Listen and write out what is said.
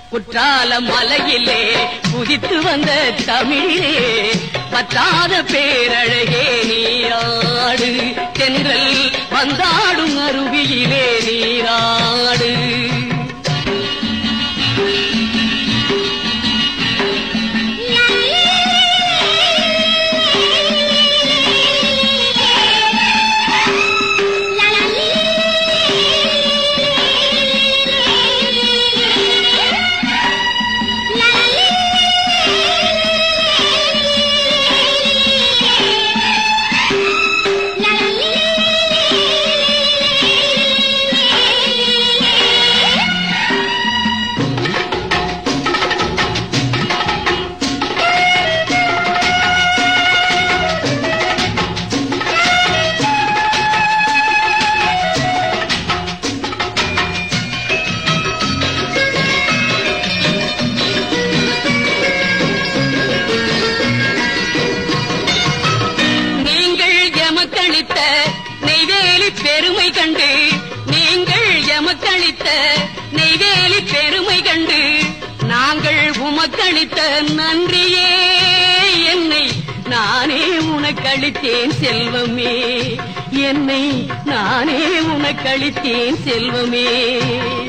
குற்றால மலையிலே குதித்து வந்த தமிழே பத்தாத பேரழகே நீராடு தென்றல் வந்தாடும் அருவியிலே நீராடு நெய்வேலி பெருமை கண்டு நீங்கள் எமக்களித்த நெய்வேலி பெருமை கண்டு நாங்கள் உமக்களித்த நன்றியே என்னை நானே உனக்களித்தேன் செல்வமே என்னை நானே உனக்களித்தேன் செல்வமே